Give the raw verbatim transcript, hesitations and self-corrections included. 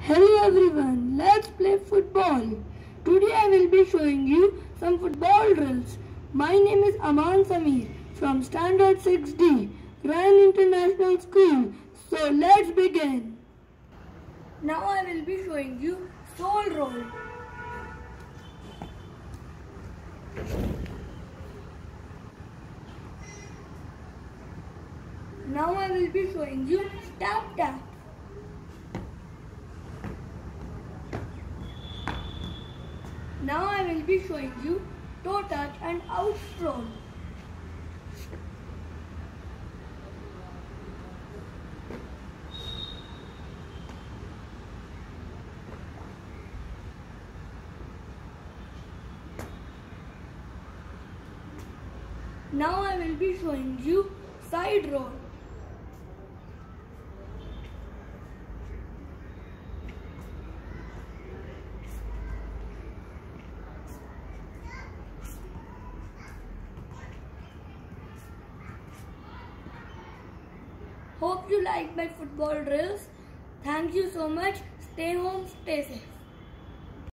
Hello everyone, let's play football. Today I will be showing you some football drills. My name is Amaan from Standard six D, Ryan International School. So let's begin. Now I will be showing you sole roll. Now I will be showing you tap tap. Now I will be showing you toe touch and out stroll. Now I will be showing you side roll. Hope you like my football drills. Thank you so much. Stay home, stay safe.